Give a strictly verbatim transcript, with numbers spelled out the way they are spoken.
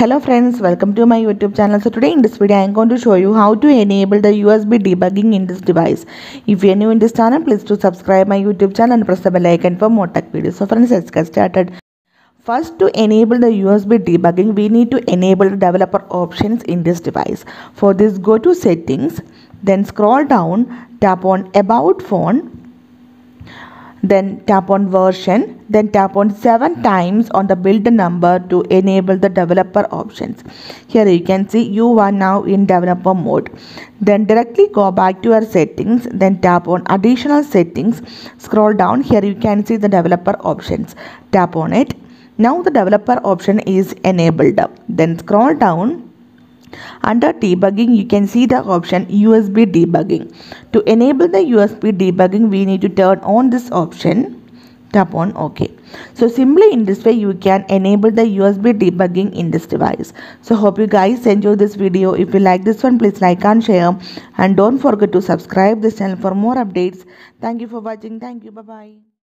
Hello friends, welcome to my YouTube channel. So today in this video I am going to show you how to enable the U S B debugging in this device. If you are new in this channel, please do subscribe my YouTube channel and press the bell icon for more tech videos. So friends, let's get started. First, to enable the U S B debugging, we need to enable the developer options in this device. For this, go to settings, then scroll down, tap on about phone, then tap on version, then tap on seven times on the build number to enable the developer options. Here you can see you are now in developer mode. Then directly go back to your settings, then tap on additional settings, scroll down. Here you can see the developer options, tap on it. Now the developer option is enabled. Then scroll down. Under debugging, you can see the option U S B debugging. To enable the U S B debugging, we need to turn on this option. Tap on OK. So simply in this way, you can enable the U S B debugging in this device. So hope you guys enjoy this video. If you like this one, please like and share. And don't forget to subscribe this channel for more updates. Thank you for watching. Thank you. Bye-bye.